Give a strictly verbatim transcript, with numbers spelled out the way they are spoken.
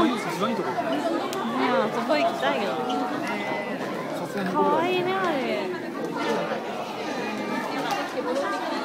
番一番いいところ。 ねあそこ行きたいよ。 さすがにかわいいねあれ。